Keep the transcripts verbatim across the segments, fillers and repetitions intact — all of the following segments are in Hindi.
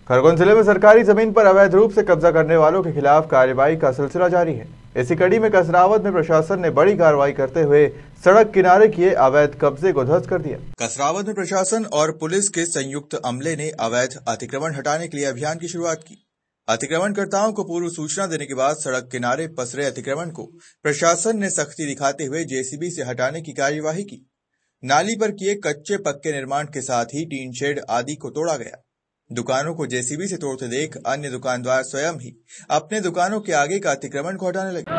खरगोन जिले में सरकारी जमीन पर अवैध रूप से कब्जा करने वालों के खिलाफ कार्रवाई का सिलसिला जारी है। इसी कड़ी में कसरावद में प्रशासन ने बड़ी कार्रवाई करते हुए सड़क किनारे किए अवैध कब्जे को ध्वस्त कर दिया। कसरावद में प्रशासन और पुलिस के संयुक्त अमले ने अवैध अतिक्रमण हटाने के लिए अभियान की शुरुआत की। अतिक्रमणकर्ताओं को पूर्व सूचना देने के बाद सड़क किनारे पसरे अतिक्रमण को प्रशासन ने सख्ती दिखाते हुए जेसीबी से हटाने की कार्यवाही की। नाली पर किए कच्चे पक्के निर्माण के साथ ही टीन शेड आदि को तोड़ा गया। दुकानों को जेसीबी से तोड़ते देख अन्य दुकानदार स्वयं ही अपने दुकानों के आगे का अतिक्रमण को हटाने लगे।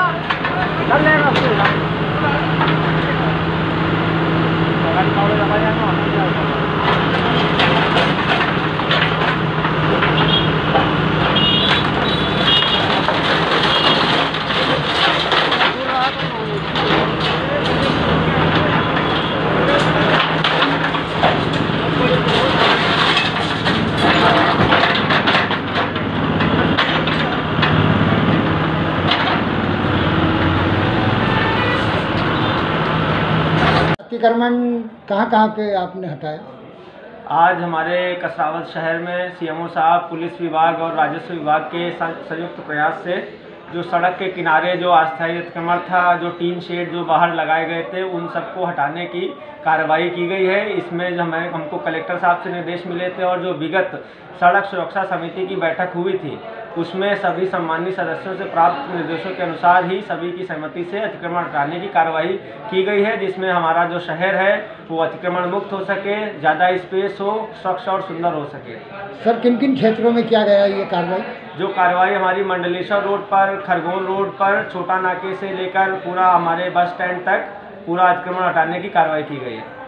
अतिक्रमण कहाँ कहाँ के आपने हटाया? आज हमारे कसरावद शहर में सीएमओ साहब, पुलिस विभाग और राजस्व विभाग के संयुक्त प्रयास से जो सड़क के किनारे जो अस्थायी अतिक्रमण था, जो टीन शेड जो बाहर लगाए गए थे, उन सबको हटाने की कार्रवाई की गई है। इसमें हमें हमको कलेक्टर साहब से निर्देश मिले थे और जो विगत सड़क सुरक्षा समिति की बैठक हुई थी उसमें सभी सम्मानित सदस्यों से प्राप्त निर्देशों के अनुसार ही सभी की सहमति से अतिक्रमण हटाने की कार्रवाई की गई है, जिसमें हमारा जो शहर है वो अतिक्रमण मुक्त हो सके, ज़्यादा स्पेस हो, स्वच्छ और सुंदर हो सके। सर, किन किन क्षेत्रों में किया गया ये कार्रवाई? जो कार्रवाई हमारी मंडलेश्वर रोड पर, खरगोन रोड पर, छोटा नाके से लेकर पूरा हमारे बस स्टैंड तक पूरा अतिक्रमण हटाने की कार्रवाई की गई है।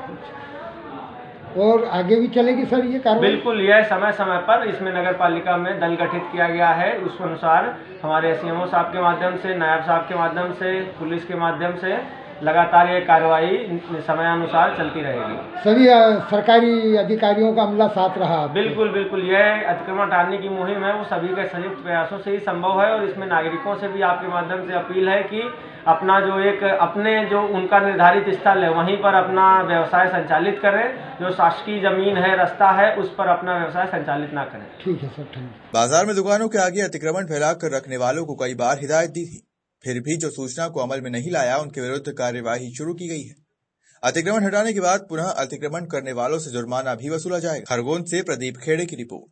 और आगे भी चलेगी सर ये कार्रवाई? बिल्कुल, यह समय समय पर इसमें नगर पालिका में दल गठित किया गया है। उस अनुसार हमारे सीएमओ साहब के माध्यम से, नायब साहब के माध्यम से, पुलिस के माध्यम से लगातार ये कार्रवाई समयानुसार चलती रहेगी। सभी सरकारी अधिकारियों का अमला साथ रहा? बिल्कुल बिल्कुल, यह अतिक्रमण हटाने की मुहिम है वो सभी के संयुक्त प्रयासों से ही संभव है और इसमें नागरिकों से भी आपके माध्यम से अपील है कि अपना जो एक अपने जो उनका निर्धारित स्थल है वहीं पर अपना व्यवसाय संचालित करें। जो शासकीय जमीन है, रास्ता है, उस पर अपना व्यवसाय संचालित ना करें। ठीक है सर, ठीक। बाजार में दुकानों के आगे अतिक्रमण फैलाकर रखने वालों को कई बार हिदायत दी थी, फिर भी जो सूचना को अमल में नहीं लाया उनके विरुद्ध कार्यवाही शुरू की गई है। अतिक्रमण हटाने के बाद पुनः अतिक्रमण करने वालों से जुर्माना भी वसूला जाएगा। खरगोन से प्रदीप खेड़े की रिपोर्ट।